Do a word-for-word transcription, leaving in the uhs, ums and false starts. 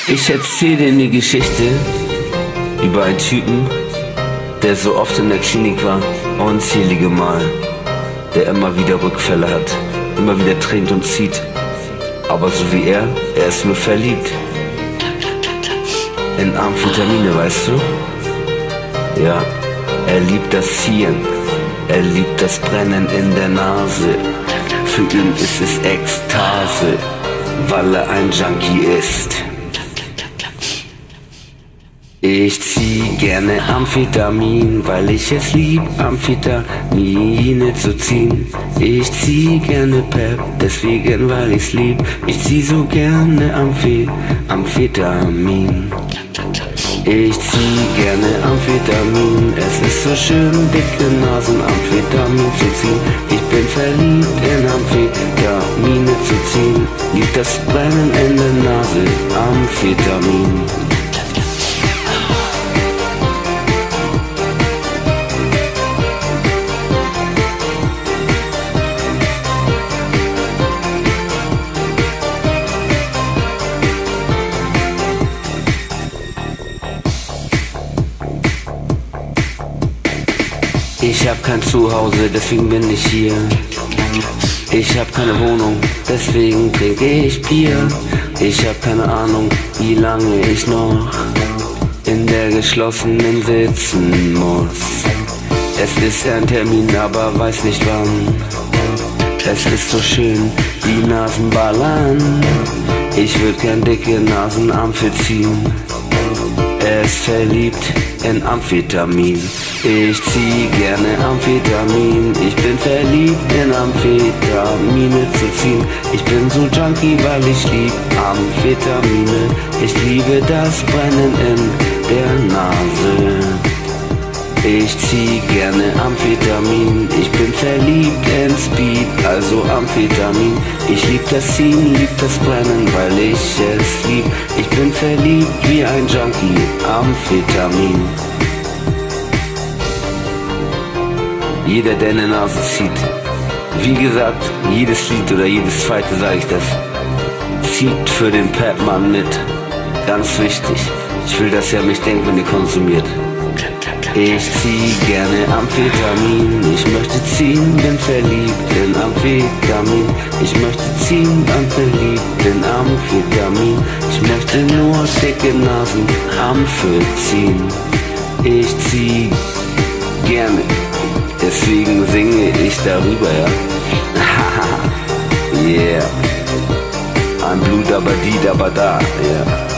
Ich erzähl dir eine Geschichte über einen Typen, der so oft in der Klinik war, unzählige Mal, der immer wieder Rückfälle hat, immer wieder trinkt und zieht. Aber so wie er, er ist nur verliebt. In Amphetamine, weißt du? Ja, er liebt das Ziehen, er liebt das Brennen in der Nase. Für ihn ist es Ekstase, weil er ein Junkie ist. Ich zieh gerne Amphetamin, weil ich es lieb, Amphetamine zu ziehen. Ich zieh gerne Pep, deswegen weil ich's lieb. Ich zieh so gerne Amphe Amphetamin. Ich zieh gerne Amphetamin, es ist so schön, dicke Nasen Amphetamin zu ziehen. Ich bin verliebt in Amphetamine zu ziehen. Lieb das Brennen in der Nase, Amphetamin. Ich hab kein Zuhause, deswegen bin ich hier. Ich hab keine Wohnung, deswegen trinke ich Bier. Ich hab keine Ahnung, wie lange ich noch in der geschlossenen sitzen muss. Es ist ein Termin, aber weiß nicht wann. Es ist so schön, die Nasen ballern. Ich würd gern dicke Nasen Amphe ziehen. Er ist verliebt in Amphetamin. Ich zieh gerne Amphetamin. Ich bin verliebt in Amphetamine zu ziehen. Ich bin so Junkie, weil ich lieb Amphetamine. Ich liebe das Brennen in der Nase. Ich zieh gerne Amphetamin. Ich bin verliebt in Speed, also Amphetamin. Ich lieb das Ziehen, lieb das Brennen, weil ich es lieb. Ich bin verliebt wie ein Junkie, Amphetamin. Jeder, der eine Nase zieht, wie gesagt, jedes Lied oder jedes zweite, sage ich das, zieht für den Papmann mit. Ganz wichtig. Ich will, dass er mich denkt, wenn ihr konsumiert. Ich zieh gerne Amphetamin, ich möchte ziehen, bin verliebt in Amphetamin. Ich möchte ziehen, bin verliebt in Amphetamin. Ich möchte nur dicke Nasen Amphe ziehen. Ich zieh gerne, deswegen singe ich darüber, ja. Yeah. Ein Blut, aber die, aber da, ja. Yeah.